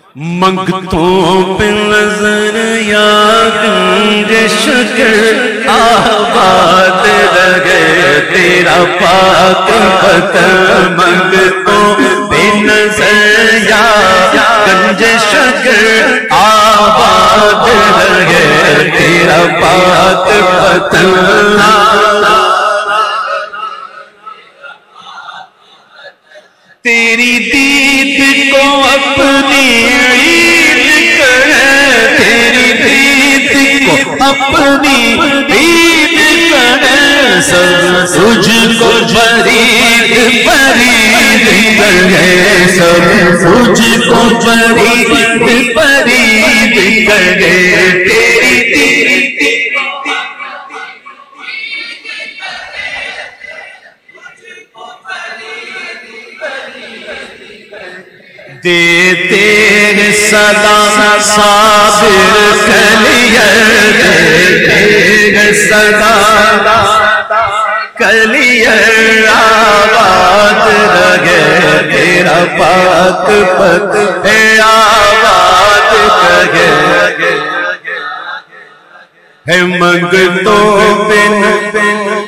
मंगतों पे नजर या गंज शकर आबाद रहे तेरा पाक पतन। मंगतों पे नजर या गंज शकर आबाद रहे तेरा पाक पतन। तेरी दीद को अपनी ईद करे, तेरी दीद को अपनी ईद करे, सब तुझको फरीद फरीद करे, सब तुझको फरीद फरीद करे। तेरी दे तेरे सदा साबिर कलियर, दे तेरे सदा कलियर आबाद रहे तेरा पाक पत है आबाद रहे। है मंगतों पे